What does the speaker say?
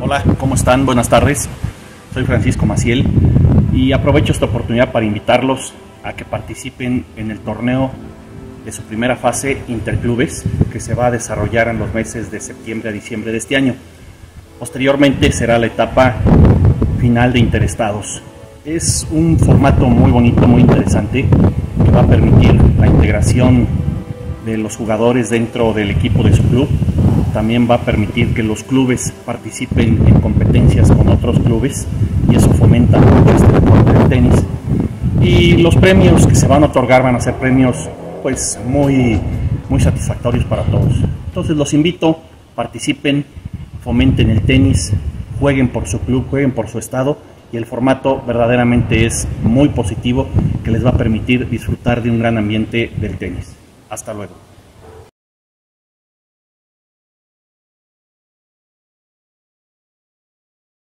Hola, ¿cómo están? Buenas tardes. Soy Francisco Maciel y aprovecho esta oportunidad para invitarlos a que participen en el torneo de su primera fase interclubes que se va a desarrollar en los meses de septiembre a diciembre de este año. Posteriormente será la etapa final de interestados. Es un formato muy bonito, muy interesante, que va a permitir la integración de los jugadores dentro del equipo de su club. También va a permitir que los clubes participen en competencias con otros clubes y eso fomenta mucho este deporte del tenis. Y los premios que se van a otorgar van a ser premios pues muy satisfactorios para todos. Entonces los invito, participen, fomenten el tenis, jueguen por su club, jueguen por su estado, y el formato verdaderamente es muy positivo que les va a permitir disfrutar de un gran ambiente del tenis. Hasta luego.